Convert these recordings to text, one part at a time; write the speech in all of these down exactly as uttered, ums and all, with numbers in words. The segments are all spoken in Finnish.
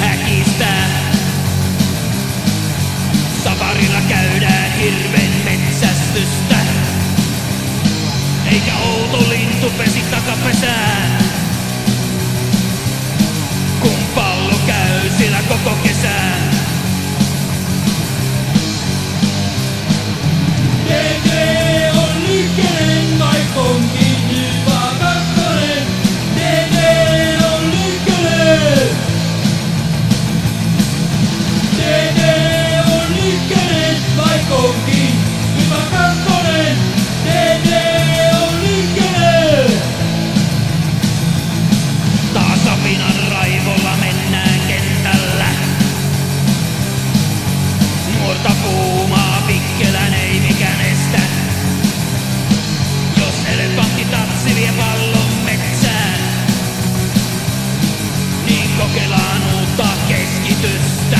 häkistä. Safarilla käydään hirven metsästystä, eikä outo lintu pesi takapesään, kun pallo käy sillä koko kesän. D D on ykkönen, vaikka onkin hyvä kakkonen. D D on ykkönen. D D on ykkönen, vaikka onkin hyvä kakkonen. D D on ykkönen. Taas apinan raivolla mennään kentällä. Nuorta puumaa pikkelän ei mikään estä. Jos elefantti tatsi vie pallon metsään, niin kokeillaan uutta keskitystä.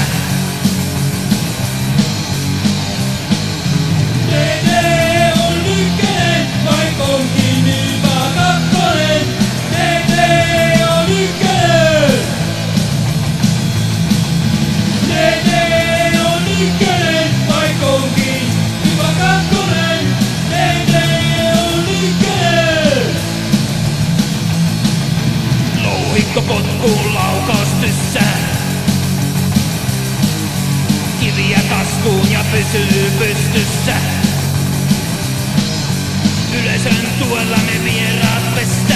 D D on ykkönen, vaikka onkin hyvä kakkonen. D D on ykkönen. D D on ykkönen, vaikka onkin hyvä kakkonen. D D on ykkönen. Louhikko potkuu laukaus tyssää, kiviä taskuun ja pysyy pystyssä. Yleisön tuella me vieraat pestään.